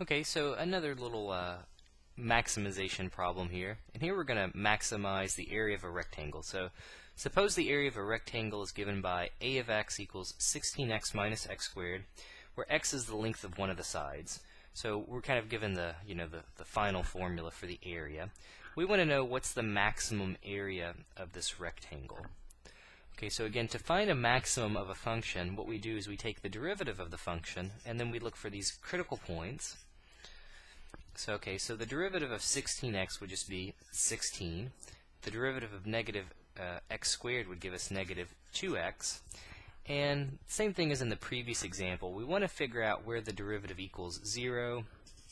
Okay, so another little maximization problem here. And here we're going to maximize the area of a rectangle. So suppose the area of a rectangle is given by a of x equals 16x minus x squared, where x is the length of one of the sides. So we're kind of given the, the final formula for the area. We want to know what's the maximum area of this rectangle. Okay, so again, to find a maximum of a function, what we do is we take the derivative of the function, and then we look for these critical points. So, okay, so the derivative of 16x would just be 16. The derivative of negative x squared would give us negative 2x. And same thing as in the previous example, we want to figure out where the derivative equals 0.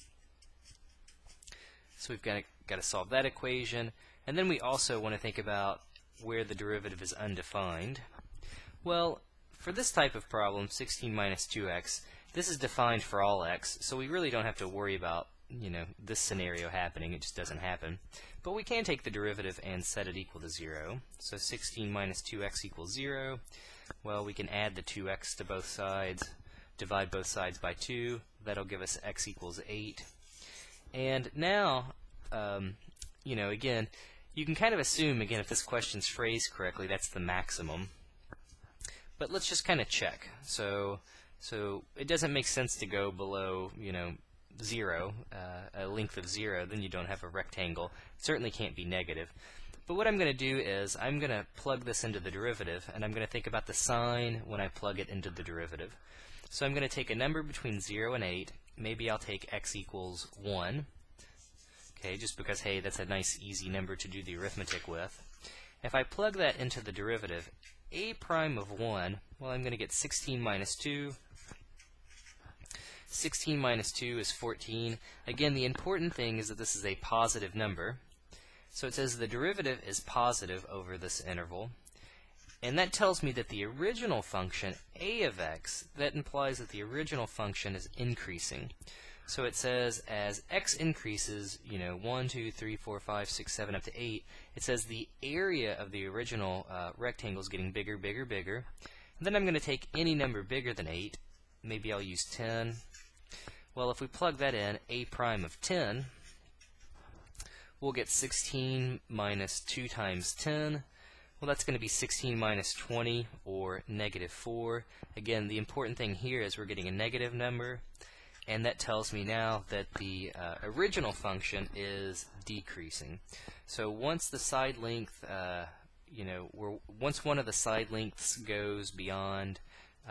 So we've got to solve that equation. And then we also want to think about where the derivative is undefined. Well, for this type of problem, 16 minus 2x, this is defined for all x, so we really don't have to worry about this scenario happening. It just doesn't happen. But we can take the derivative and set it equal to 0. So 16 minus 2x equals 0. Well, we can add the 2x to both sides, divide both sides by 2. That'll give us x equals 8. And now, again, you can kind of assume, again, if this question's phrased correctly, that's the maximum. But let's just kind of check. So it doesn't make sense to go below, 0, a length of 0, then you don't have a rectangle. It certainly can't be negative. But what I'm going to do is I'm going to plug this into the derivative, and I'm going to think about the sign when I plug it into the derivative. So I'm going to take a number between 0 and 8. Maybe I'll take x equals 1. Okay, just because, hey, that's a nice easy number to do the arithmetic with. If I plug that into the derivative, a prime of 1, well, I'm going to get 16 minus 2. 16 minus 2 is 14. Again, the important thing is that this is a positive number. So it says the derivative is positive over this interval. And that tells me that the original function, a of x, that implies that the original function is increasing. So it says as x increases, 1, 2, 3, 4, 5, 6, 7, up to 8, it says the area of the original rectangle is getting bigger, bigger, bigger. And then I'm going to take any number bigger than 8. Maybe I'll use 10. Well, if we plug that in, a prime of 10, we'll get 16 minus 2 times 10. Well, that's going to be 16 minus 20, or negative 4. Again, the important thing here is we're getting a negative number, and that tells me now that the original function is decreasing. So once the side length, once one of the side lengths goes beyond,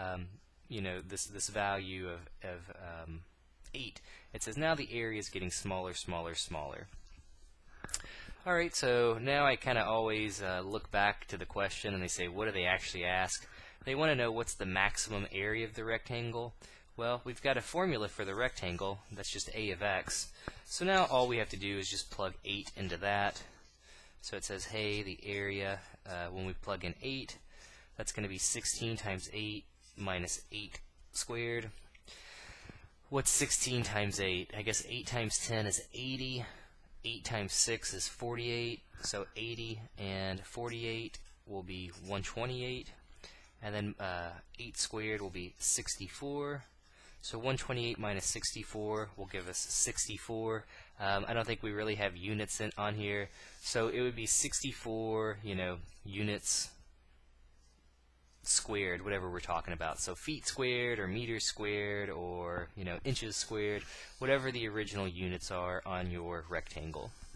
this value of 8, it says now the area is getting smaller, smaller, smaller. Alright, so now I kind of always look back to the question and they say, what do they actually ask? They want to know what's the maximum area of the rectangle. Well, we've got a formula for the rectangle, that's just a of x. So now all we have to do is just plug 8 into that. So it says, hey, the area, when we plug in 8, that's going to be 16 times 8 minus 8 squared. What's 16 times 8? I guess 8 times 10 is 80. 8 times 6 is 48. So 80 and 48 will be 128. And then 8 squared will be 64. So 128 minus 64 will give us 64. I don't think we really have units on here. So it would be 64, units squared, whatever we're talking about. So feet squared or meters squared or inches squared, whatever the original units are on your rectangle.